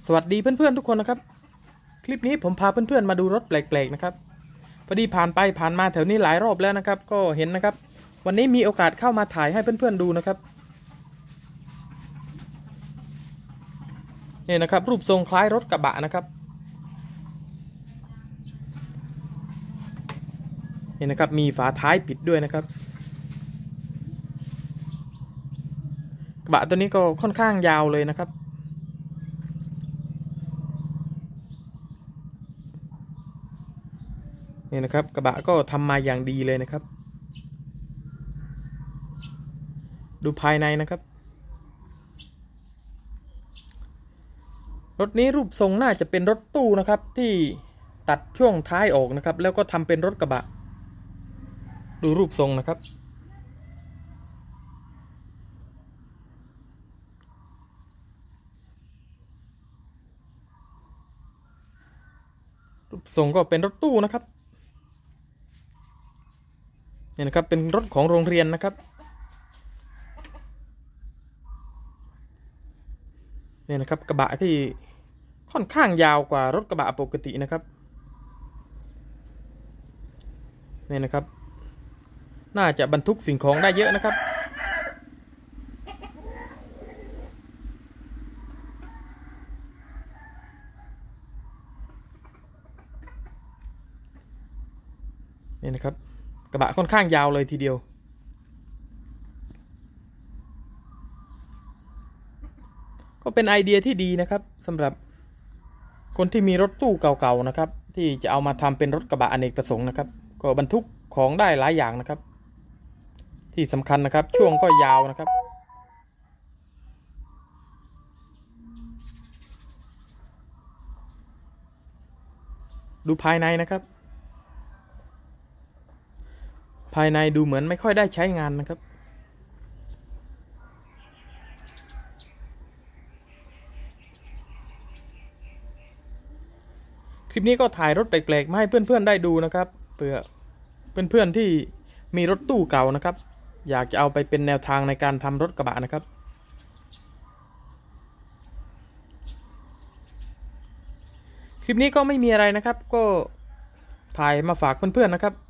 สวัสดีเพื่อนๆทุกคนนะครับคลิปนี้ผมพาเพื่อนๆมาดูรถแปลกๆนะครับพอดีผ่านไปผ่านมาแถวนี้หลายรอบแล้วนะครับก็เห็นนะครับวันนี้มีโอกาสเข้ามาถ่ายให้เพื่อนๆดูนะครับนี่นะครับรูปทรงคล้ายรถกระบะนะครับนี่นะครับมีฝาท้ายปิดด้วยนะครับกระบะตัวนี้ก็ค่อนข้างยาวเลยนะครับนี่นะครับกระบะก็ทำมาอย่างดีเลยนะครับดูภายในนะครับรถนี้รูปทรงน่าจะเป็นรถตู้นะครับที่ตัดช่วงท้ายออกนะครับแล้วก็ทำเป็นรถกระบะดูรูปทรงนะครับรูปทรงก็เป็นรถตู้นะครับนี่นะครับเป็นรถของโรงเรียนนะครับนี่นะครับกระบะที่ค่อนข้างยาวกว่ารถกระบะปกตินะครับนี่นะครับน่าจะบรรทุกสิ่งของได้เยอะนะครับนี่นะครับกระบะค่อนข้างยาวเลยทีเดียวก็เป็นไอเดียที่ดีนะครับสำหรับคนที่มีรถตู้เก่าๆนะครับที่จะเอามาทำเป็นรถกระบะอเนกประสงค์นะครับก็บรรทุกของได้หลายอย่างนะครับที่สำคัญนะครับช่วงก็ยาวนะครับดูภายในนะครับภายในดูเหมือนไม่ค่อยได้ใช้งานนะครับคลิปนี้ก็ถ่ายรถแปลกๆมาให้เพื่อนๆได้ดูนะครับเพื่อเพื่อนๆที่มีรถตู้เก่านะครับอยากจะเอาไปเป็นแนวทางในการทำรถกระบะนะครับคลิปนี้ก็ไม่มีอะไรนะครับก็ถ่ายมาฝากเพื่อนๆนะครับ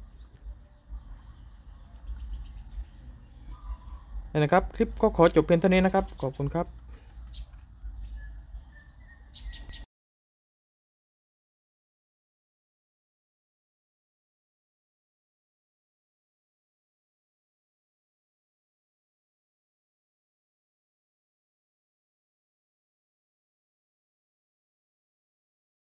นะครับคลิปก็ขอจบเพียงเท่านี้นะครับขอบคุณครับ